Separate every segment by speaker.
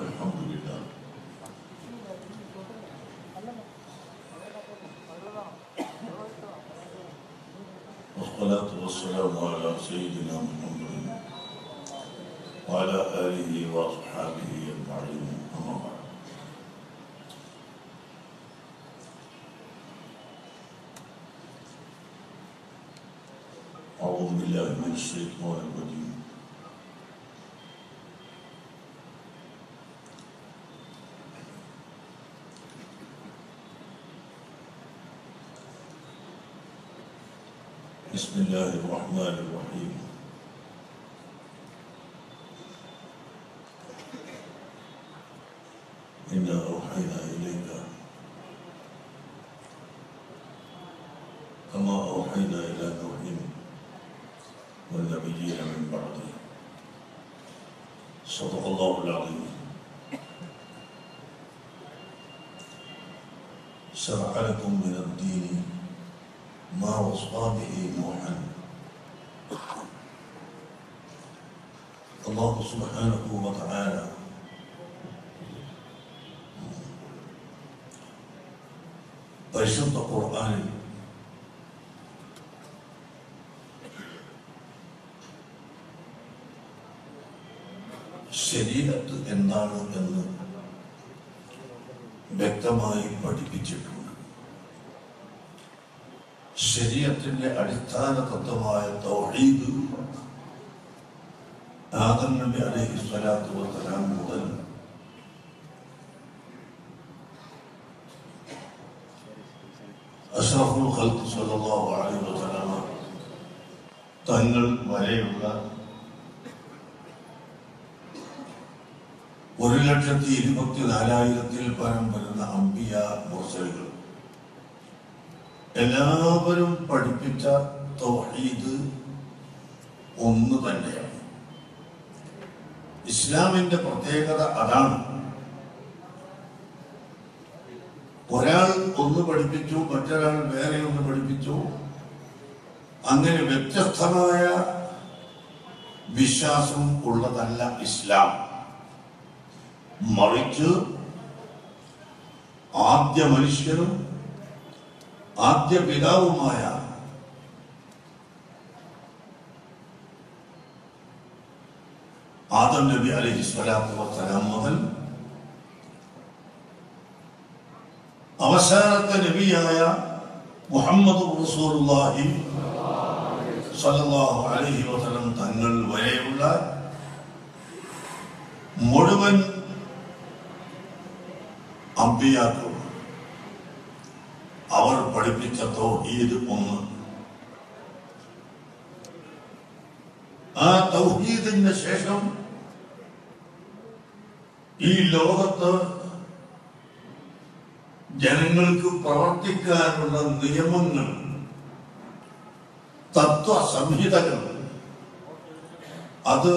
Speaker 1: الحمد لله والصلاة والسلام على سيدنا محمد وعلى آله وأصحابه أجمعين أما بعد أعوذ بالله من الشيطان الرجيم بسم الله الرحمن الرحيم إنا أوحينا إليك كما أوحينا إلى نوح والنبيين من بعده صدق الله العظيم شرع لكم من الدين ما وصى به نوحا الله سبحانه وتعالى പരിശുദ്ധ ഖുർആനിൽ ശരീഅത്ത് എന്താണ് എന്ന് വ്യക്തമായി പഠിപ്പിച്ചിട്ടുണ്ട്. ശരീഅത്തിന്റെ അടിസ്ഥാന തത്വമായ തൗഹീദ് ആദം നബി അലൈഹി സ്വലാത്തു വസ്സലാം മുതൽ അഷ്റഫുൽ ഖൽഖ് സ്വല്ലല്ലാഹു അലൈഹി വസല്ലം തങ്ങൾ വരെയുള്ള 1,24,000-ൽ പരം വരുന്ന അംബിയ മുർസലുകൾ എല്ലാവരും പഠിപ്പിച്ച തൗഹീദ് ഒന്ന് തന്നെയാണ്. ഇസ്ലാമിന്റെ പ്രത്യേകത അതാണ്. ഒരാൾ ഒന്ന് പഠിപ്പിച്ചു, മറ്റൊരാൾ വേറെ ഒന്ന് പഠിപ്പിച്ചു. അങ്ങനെ വ്യത്യസ്തമായ വിശ്വാസം ഉള്ളതല്ല ഇസ്ലാം. മറിച്ച് ആദ്യ മനുഷ്യനും ആദ്യ പിതാവുമായ ആദം നബി അലൈഹി സ്വലാത്തു വസ്സലാം മുതൽ അവസാനത്തെ നബിയായ മുഹമ്മദ് റസൂലുള്ളാഹി സ്വല്ലല്ലാഹു അലൈഹി വസല്ലം തങ്ങൾ വരെയുള്ള മുഴുവൻ അംബിയാക്കൾ അവർ പഠിപ്പിച്ച തൗഹീദ് ഒന്ന്. ആ തൗഹീദിന് ശേഷം ഈ ലോകത്ത് ജനങ്ങൾക്ക് പ്രവർത്തിക്കാനുള്ള നിയമങ്ങൾ, തത്വസംഹിതകൾ, അത്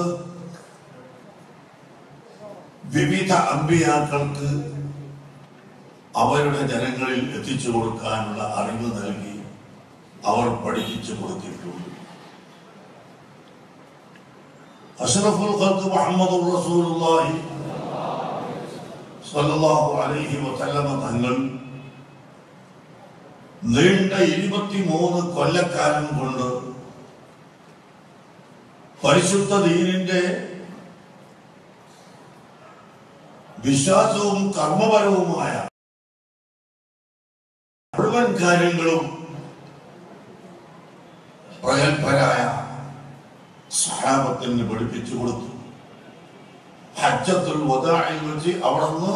Speaker 1: വിവിധ അംബിയാക്കൾക്ക് അവരുടെ ജനങ്ങളിൽ എത്തിച്ചു കൊടുക്കാനുള്ള അറിവ് നൽകി അവർ പഠിപ്പിച്ചു കൊടുത്തിട്ടുണ്ട്. അഷ്റഫുൽ ഖൽഖ് മുഹമ്മദുർ റസൂലുള്ളാഹി സ്വല്ലല്ലാഹു അലൈഹി വസല്ലം തങ്ങൾ നീണ്ട 23 കൊല്ലക്കാലം കൊണ്ട് പരിശുദ്ധ ദീനിന്റെ വിശ്വാസവും കർമ്മപരവുമായ മുഴുവൻ കാര്യങ്ങളും പ്രഗത്ഭരായ സഹാബത്തിന് പഠിപ്പിച്ചു കൊടുത്തു. ഹജ്ജത്തുൽ വദാഇൽ വെച്ച് അവിടുന്ന്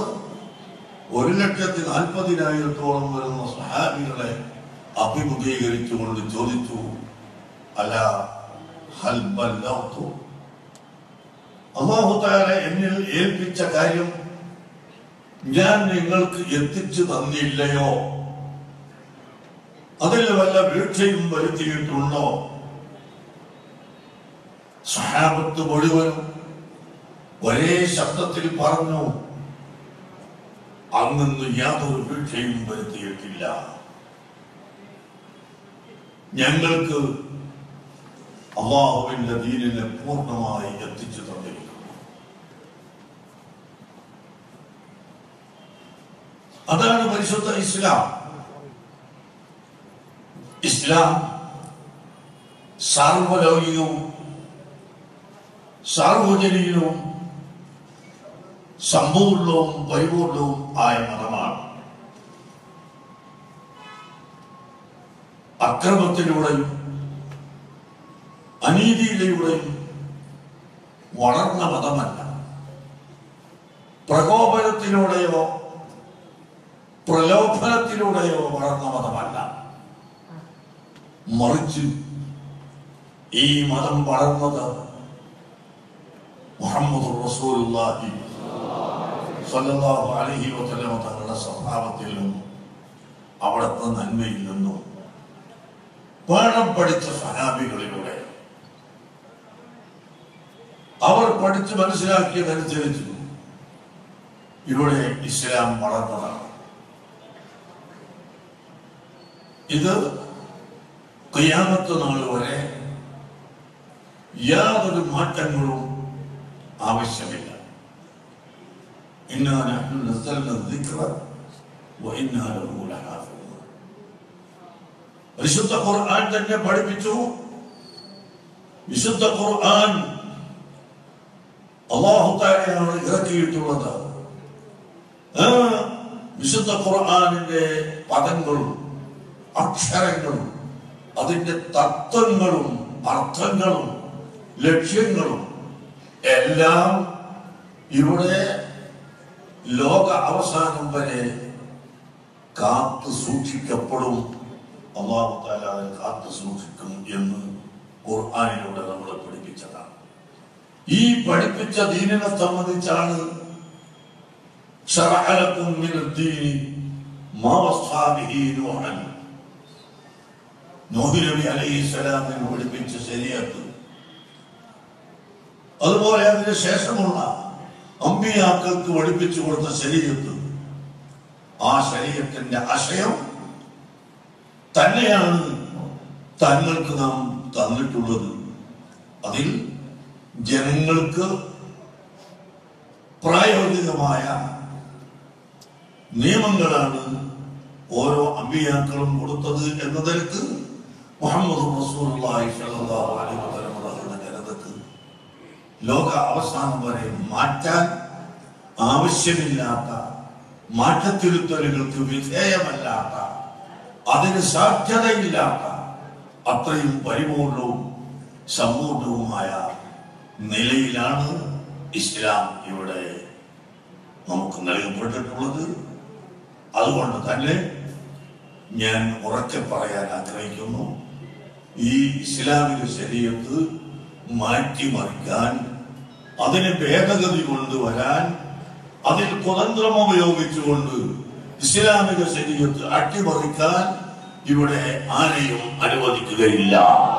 Speaker 1: 1,40,000-ഓളം വരുന്ന സഹാബികളെ അഭിമുഖീകരിച്ചുകൊണ്ട് ചോദിച്ചു, അലാ ഹൽ ബല്ലഗ്തു, അല്ലാഹു തആല എന്നിൽ ഏൽപ്പിച്ച കാര്യം ഞാൻ നിങ്ങൾക്ക് എത്തിച്ചു തന്നില്ലയോ? അതിൽ വല്ല വീഴ്ചയും വരുത്തിയിട്ടുണ്ടോ? സഹാബത്ത് മുഴുവനും ഒരേ ശബ്ദത്തിൽ പറഞ്ഞു, അങ്ങൊന്നും യാതൊരു വീഴ്ചയും വരുത്തിയിട്ടില്ല. ഞങ്ങൾക്ക് അല്ലാഹുവിന്റെ ദീനിനെ പൂർണ്ണമായി എത്തിച്ചു തന്നിരിക്കുന്നു. അതാണ് പരിശുദ്ധ ഇസ്ലാം. ഇസ്ലാം സാർവലൗകികവും സാർവജനീയവും സമ്പൂർണവും പരിപൂർണവും ആയ മതമാണ്. അക്രമത്തിലൂടെയും അനീതിയിലൂടെയും വളർന്ന മതമല്ല. പ്രകോപനത്തിലൂടെയോ പ്രലോഭനത്തിലൂടെയോ വളർന്ന മതമല്ല. മറിച്ച് ഈ മതം വളർന്നത് മുഹമ്മദ് റസൂലുള്ളാഹി സ്വല്ലല്ലാഹു അലൈഹി വസല്ലം തങ്ങളുടെ സ്വഭാവത്തിൽ നിന്നും അവിടുത്തെ നന്മയിൽ നിന്നും പാഠം പഠിച്ച സഹാബികളിലൂടെ അവർ പഠിച്ച് മനസ്സിലാക്കിയതനുസരിച്ച് ഇവിടെ ഇസ്ലാം വളർന്നതാണ്. ഇത് ഖിയാമത്ത് നാൾ വരെ യാതൊരു മാറ്റങ്ങളും ആവശ്യമില്ല. ഇന്നാ നഹ്നു നസ്സൽനാ ദിക്റ വഇന്നാ ലഹു ലഹാഫിളൂൻ. വിശുദ്ധ ഖുർആൻ തന്നെ പഠിപ്പിച്ചു. വിശുദ്ധ ഖുർആൻ അല്ലാഹു തആലയാണ് ഇറക്കിയിട്ടുള്ളത്. വിശുദ്ധ ഖുർആനിന്റെ പദങ്ങളും അക്ഷരങ്ങളും അതിന്റെ തത്വങ്ങളും അർത്ഥങ്ങളും ലക്ഷ്യങ്ങളും എല്ലാം ഇവിടെ ലോക അവസാനം വരെ കാത്തു സൂക്ഷിക്കപ്പെടും. അല്ലാഹു തആല അതിനെ കാത്തു സൂക്ഷിക്കും എന്ന് ഖുർആനിലൂടെ നമ്മളെ പഠിപ്പിച്ചതാണ്. ഈ പഠിപ്പിച്ച ദീനിനെ സംബന്ധിച്ചാണ് ശറഅ ലക്കും മിനദ്ദീനി മാ വസ്സാ ബിഹി നൂഹൻ, നൂഹ് നബി അലൈഹിസ്സലാമിന് പഠിപ്പിച്ച ശരീഅത്ത്, അതുപോലെ അതിന് ശേഷമുള്ള അമ്പിയാക്കൾക്ക് പഠിപ്പിച്ചു കൊടുത്ത ശരീഅത്ത്, ആ ശരീഅത്തിന്റെ ആശയം തന്നെയാണ് തങ്ങൾക്ക് നാം തന്നിട്ടുള്ളത്. അതിൽ ജനങ്ങൾക്ക് പ്രായോഗികമായ നിയമങ്ങളാണ് ഓരോ അമ്പിയാക്കളും കൊടുത്തത് എന്ന നിലക്ക് മുഹമ്മദ് റസൂലുള്ളാഹി സ്വല്ലല്ലാഹു അലൈഹി വസല്ലം തങ്ങളുടെ ജനതക്ക് ലോക അവസാനം വരെ മാറ്റാൻ ആവശ്യമില്ലാത്ത, മാറ്റത്തിരുത്തലുകൾക്ക് വിധേയമല്ലാത്ത, അതിന് സാധ്യതയില്ലാത്ത അത്രയും പരിപൂർണവും സമ്പൂർണവുമായ നിലയിലാണ് ഇസ്ലാം ഇവിടെ നമുക്ക് നൽകപ്പെട്ടിട്ടുള്ളത്. അതുകൊണ്ട് തന്നെ ഞാൻ ഉറക്കെ പറയാൻ ആഗ്രഹിക്കുന്നു, ഈ ഇസ്ലാമിക ശരീഅത്ത് മാറ്റിമറിക്കാൻ, അതിന് ഭേദഗതി കൊണ്ടുവരാൻ, അതിൽ കുതന്ത്രം ഉപയോഗിച്ചുകൊണ്ട് ഇസ്ലാമിക ശരീഅത്ത് അട്ടിമറിക്കാൻ ഇവിടെ ആരെയും അനുവദിക്കുകയില്ല.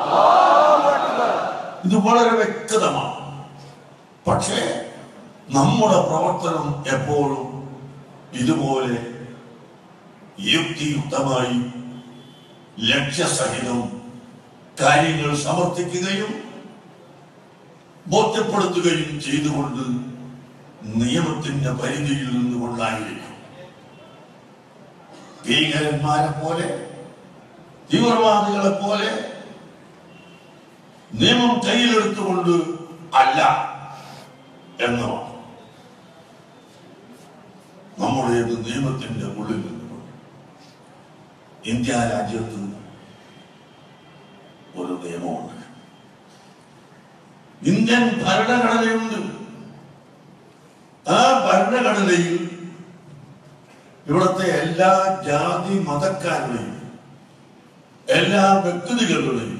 Speaker 1: ഇത് വളരെ വ്യക്തമാണ്. പക്ഷേ നമ്മുടെ പ്രവർത്തനം എപ്പോഴും ഇതുപോലെ യുക്തിയുക്തമായി ലക്ഷ്യസഹിതം കാര്യങ്ങൾ സമർത്ഥിക്കുകയും ബോധ്യപ്പെടുത്തുകയും ചെയ്തുകൊണ്ട് നിയമത്തിന്റെ പരിധിയിൽ നിന്നുകൊണ്ടായിരിക്കും. ഭീകരന്മാരെ പോലെ, തീവ്രവാദികളെ പോലെ നിയമം കയ്യിലെടുത്തുകൊണ്ട് അല്ല എന്നതാണ്. നമ്മുടേത് നിയമത്തിന്റെ ഉള്ളിൽ നിന്നുകൊണ്ട്. ഇന്ത്യ രാജ്യത്ത് ഒരു നിയമമുണ്ട്, ഇന്ത്യൻ ഭരണഘടനയുണ്ട്. ആ ഭരണഘടനയിൽ ഇവിടുത്തെ എല്ലാ ജാതി മതക്കാരുടെയും എല്ലാ വ്യക്തികളുടെയും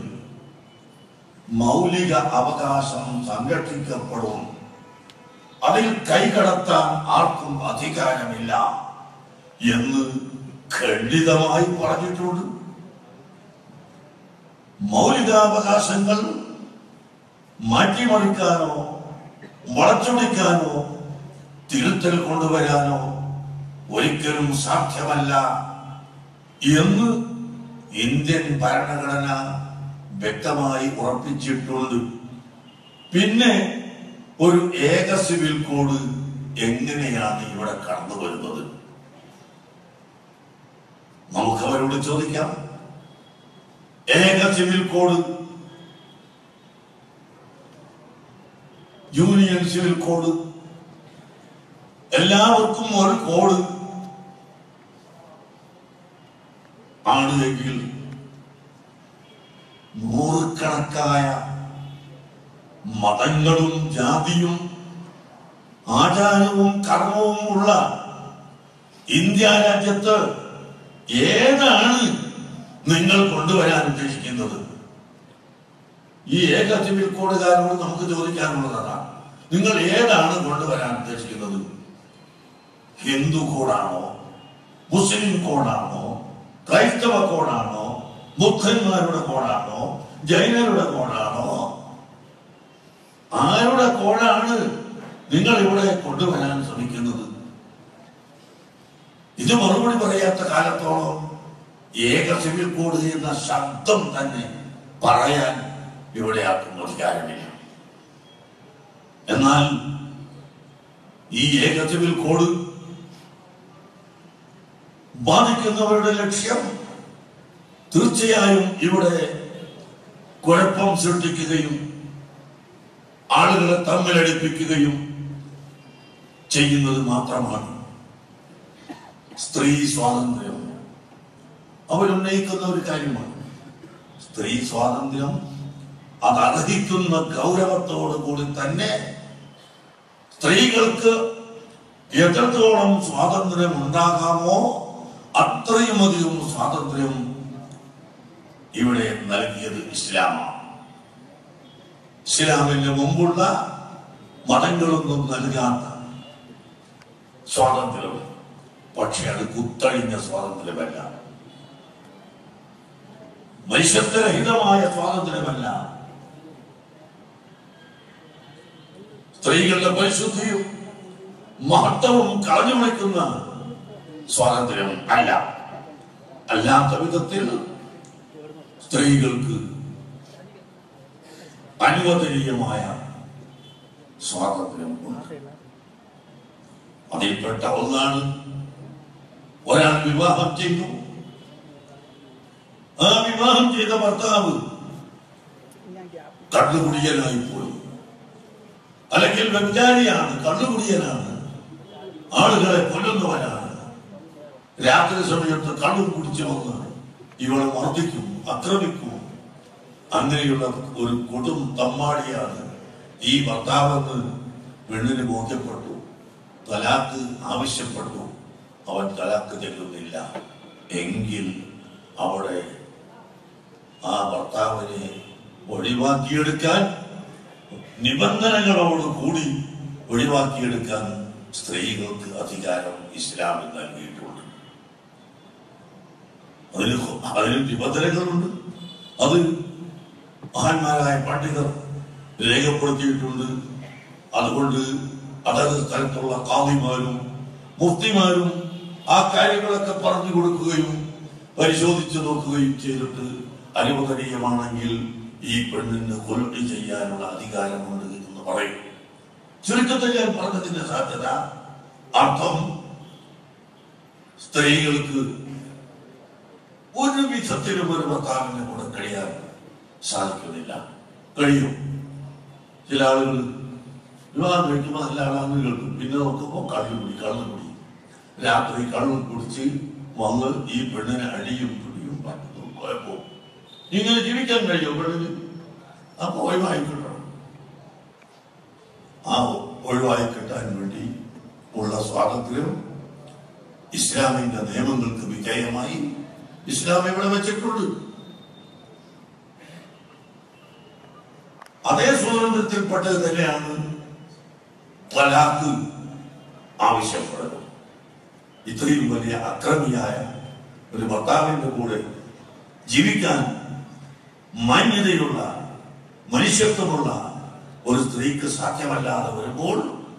Speaker 1: മൗലിക അവകാശം സംരക്ഷിക്കപ്പെടും. അതിൽ കൈകടത്താൻ ആർക്കും അധികാരമില്ല എന്ന് ഖണ്ഡിതമായി പറഞ്ഞിട്ടുണ്ട്. മൗലികാവകാശങ്ങൾ മാറ്റിമറിക്കാനോ വളച്ചൊടിക്കാനോ തിരുത്തൽ കൊണ്ടുവരാനോ ഒരിക്കലും സാധ്യമല്ല എന്ന് ഇന്ത്യൻ ഭരണഘടന വ്യക്തമായി ഉറപ്പിച്ചിട്ടുണ്ട്. പിന്നെ ഒരു ഏക സിവിൽ കോഡ് എങ്ങനെയാണ് ഇവിടെ കടന്നു വരുന്നത്? നമുക്ക് അവരോട് ചോദിക്കാം, ഏക civil code, union civil code, എല്ലാവർക്കും ഒരു കോഡ് ആണ് എങ്കിൽ നൂറുകണക്കായ മതങ്ങളും ജാതിയും ആചാരവും കർമ്മവും ഉള്ള ഇന്ത്യ രാജ്യത്ത് ഏതാണ് നിങ്ങൾ കൊണ്ടുവരാൻ ഉദ്ദേശിക്കുന്നത്? ഈ ഏക സിവിൽ കോഡുകാരോട് നമുക്ക് ചോദിക്കാനുള്ളതാണ്, നിങ്ങൾ ഏതാണ് കൊണ്ടുവരാൻ ഉദ്ദേശിക്കുന്നത്? ഹിന്ദു കോഡാണോ, മുസ്ലിം കോഡാണോ, ക്രൈസ്തവ കോഡാണോ, ബുദ്ധന്മാരുടെ കോഡാണോ, ജൈനരുടെ കോഡാണോ? ആരുടെ കോഡാണ് നിങ്ങൾ ഇവിടെ കൊണ്ടുവരാൻ ശ്രമിക്കുന്നത്? ഇത് മറുപടി പറയാത്ത കാലത്തോളം ഏക സിവിൽ കോഡ് എന്ന ശബ്ദം തന്നെ പറയാൻ ഇവിടെ ആർക്കും അധികാരമില്ല. എന്നാൽ ഈ ഏക സിവിൽ കോഡ് ബാധിക്കുന്നവരുടെ ലക്ഷ്യം തീർച്ചയായും ഇവിടെ കുഴപ്പം സൃഷ്ടിക്കുകയും ആളുകളെ തമ്മിലടിപ്പിക്കുകയും ചെയ്യുന്നത് മാത്രമാണ്. സ്ത്രീ സ്വാതന്ത്ര്യം അവരുന്നയിക്കുന്ന ഒരു കാര്യമാണ്. സ്ത്രീ സ്വാതന്ത്ര്യം അത് അർഹിക്കുന്ന ഗൗരവത്തോടു കൂടി തന്നെ സ്ത്രീകൾക്ക് എത്രത്തോളം സ്വാതന്ത്ര്യം ഉണ്ടാകാമോ അത്രയും അധികം സ്വാതന്ത്ര്യം ഇവിടെ നൽകിയത് ഇസ്ലാമാണ്. ഇസ്ലാമിന് മുമ്പുള്ള മതങ്ങളൊന്നും നൽകാത്ത സ്വാതന്ത്ര്യം, പക്ഷെ അത് കുത്തഴിഞ്ഞ സ്വാതന്ത്ര്യമല്ല, മനുഷ്യത്വരഹിതമായ സ്വാതന്ത്ര്യമല്ല. സ്ത്രീകളുടെ പരിശുദ്ധിയും മഹത്വവും കളഞ്ഞു വയ്ക്കുന്ന സ്വാതന്ത്ര്യം അല്ല. അല്ലാത്ത വിധത്തിൽ സ്ത്രീകൾക്ക് അനുവദനീയമായ സ്വാതന്ത്ര്യം ഉണ്ട്. അതിൽപ്പെട്ട ഒന്നാണ്, ഒരാൾ വിവാഹം ചെയ്തു, ആ വിവാഹം ചെയ്ത ഭർത്താവ് കള്ളുകുടിയനായി പോയി, അല്ലെങ്കിൽ വ്യഭിചാരിയാണ്, കള്ളുകുടിയനാണ്, ആളുകളെ കൊല്ലുന്നവനാണ്, രാത്രി സമയത്ത് കള്ളും കുടിച്ചു വന്ന് ഇവളെ മർദ്ദിക്കും, ആക്രമിക്കും. അങ്ങനെയുള്ള ഒരു കൊടും തമ്മാടിയാണ് ഈ ഭർത്താവെന്ന് പെണ്ണിന് ബോധ്യപ്പെട്ടു. തലാക്ക് ആവശ്യപ്പെട്ടു. അവൻ തലാക്ക് ചെല്ലുന്നില്ല എങ്കിൽ അവിടെ ആ ഭർത്താവിനെ ഒഴിവാക്കിയെടുക്കാൻ, നിബന്ധനകളോട് കൂടി ഒഴിവാക്കിയെടുക്കാൻ സ്ത്രീകൾക്ക് അധികാരം ഇസ്ലാമിൽ നൽകിയിട്ടുണ്ട്. അതിന് നിബന്ധനകളുണ്ട്. അത് മഹാന്മാരായ പണ്ഡിതർ രേഖപ്പെടുത്തിയിട്ടുണ്ട്. അതുകൊണ്ട് അതത് സ്ഥലത്തുള്ള ഖാദിമാരും മുഫ്തിമാരും ആ കാര്യങ്ങളൊക്കെ പറഞ്ഞു കൊടുക്കുകയും പരിശോധിച്ചു നോക്കുകയും ചെയ്തിട്ട് അനുവദനീയമാണെങ്കിൽ ഈ പെണ്ണിന് കൊല്ലി ചെയ്യാനുള്ള അധികാരമുണ്ട് എന്ന് പറയും. ചുരുക്കത്തിൽ ഞാൻ പറഞ്ഞതിന്റെ സാധ്യത അർത്ഥം, സ്ത്രീകൾക്ക് ഒരു വിധത്തിലും ഒരു ഭർത്താവിന്റെ കൂടെ കഴിയാൻ സാധിക്കുന്നില്ല. കഴിയും. ചില ആളുകൾ വിവാഹം കഴിക്കുമ്പോൾ നല്ല ആളാന്ന് കേൾക്കും, പിന്നെ നോക്കുമ്പോൾ കള്ളുകുടി രാത്രി കള്ളും കുടിച്ച് വന്ന് ഈ പെണ്ണിനെ അടിയും പിടിയും പറ്റുന്നു, കുഴപ്പവും. ഇങ്ങനെ ജീവിക്കാൻ കഴിയും പെണ്ണിന്? അപ്പൊ ഒഴിവായി കിട്ടണം. ആ ഒഴിവായി കിട്ടാൻ വേണ്ടി ഉള്ള സ്വാതന്ത്ര്യം ഇസ്ലാമിന്റെ നിയമങ്ങൾക്ക് വിധേയമായി ഇസ്ലാം ഇവിടെ വെച്ചിട്ടുണ്ട്. അതേ സ്വാതന്ത്ര്യത്തിൽപ്പെട്ടത് തന്നെയാണ് തലാഖ് ആവശ്യപ്പെടുന്നത്. ഇത്രയും വലിയ അക്രമിയായ ഒരു ഭർത്താവിന്റെ കൂടെ ജീവിക്കാൻ മാന്യതയുള്ള മനുഷ്യത്വമുള്ള ഒരു സ്ത്രീക്ക് സാധ്യമല്ലാതെ വരുമ്പോൾ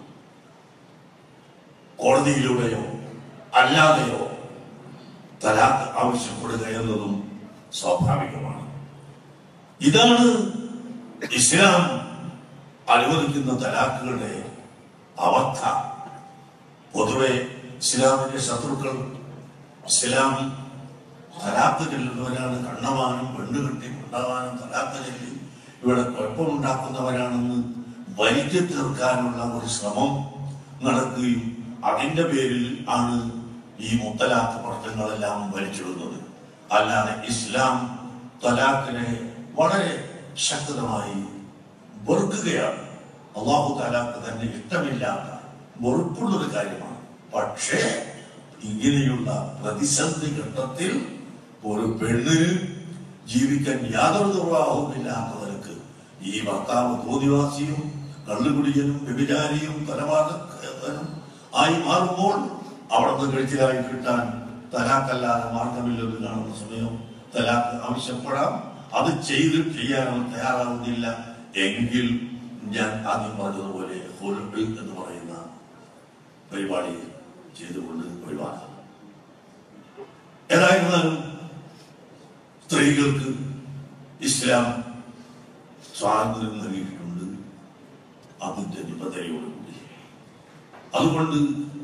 Speaker 1: കോടതിയിലൂടെയോ അല്ലാതെയോ തലാഖ് ആവശ്യപ്പെടുക എന്നതും സ്വാഭാവികമാണ്. ഇതാണ് ഇസ്ലാം അനുവദിക്കുന്ന തലാഖുകളുടെ അവസ്ഥ. പൊതുവെ ഇസ്ലാമിന്റെ ശത്രുക്കൾ ഇസ്ലാം തലാക്ക് ചെല്ലുന്നവരാണ് കണ്ണവാനും പെണ്ണുകെട്ടി കൊണ്ടാവാനും തലാക്ക് ചെല്ലി ഇവിടെ കുഴപ്പമുണ്ടാക്കുന്നവരാണെന്ന് വലിച്ചു തീർക്കാനുള്ള ഒരു ശ്രമം നടക്കുകയും അതിന്റെ പേരിൽ ആണ് ഈ മുത്തലാഖ് പ്രശ്നങ്ങളെല്ലാം വലിച്ചിടുന്നത്. അല്ലാതെ ഇസ്ലാം തലാഖിനെ വളരെ ശക്തമായി വെറുക്കുകയാണ്. അല്ലാഹു തആലാക്ക് തന്നെ ഇഷ്ടമില്ലാത്ത വെറുപ്പുള്ളൊരു കാര്യമാണ്. പക്ഷേ ഇങ്ങനെയുള്ള പ്രതിസന്ധി ഘട്ടത്തിൽ ഒരു പെണ്ണിന് ജീവിക്കാൻ യാതൊരു നിർവാഹവുമില്ലാത്തവർക്ക് ഈ ഭർത്താവ് തോന്നിവാസിയും കള്ളുകുടിയനും വ്യഭിചാരിയും കൊലപാതകനും ആയി മാറുമ്പോൾ അവിടുന്ന് കഴിച്ചിലായി കിട്ടാൻ തലാഖല്ലാതെ മാർഗമില്ലെന്ന് കാണുന്ന സമയം തലാഖ് ആവശ്യപ്പെടാം. അത് ചെയ്യാൻ അവൻ തയ്യാറാവുന്നില്ല എങ്കിൽ ഞാൻ ആദ്യം പറഞ്ഞതുപോലെ ഖുൽഉ എന്ന് പറയുന്ന പരിപാടി ചെയ്തുകൊണ്ട് ഒഴിവാക്കാം. ഏതായിരുന്നാലും സ്ത്രീകൾക്ക് ഇസ്ലാം സ്വാതന്ത്ര്യം നൽകിയിട്ടുണ്ട് അതിന്റെ നിബന്ധനയോടുകൂടി. അതുകൊണ്ട്